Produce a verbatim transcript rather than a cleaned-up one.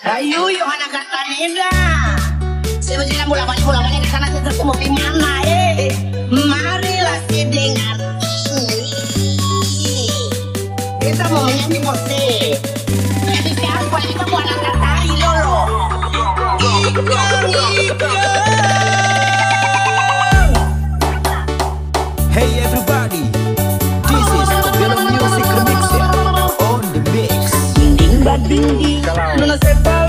Ayo, yung anak kanina. Sino sila mula-mula mula-mula di sana kita semua di mana eh? Marilah dengan ini. Kita mau menyanyi musik. Jadi siapa yang mau anak tari lolo? Ikang ikang. Hey everybody, this is Kobelo Music Remix ya, on the mix. Ding ding ba ding ding. Nona sepa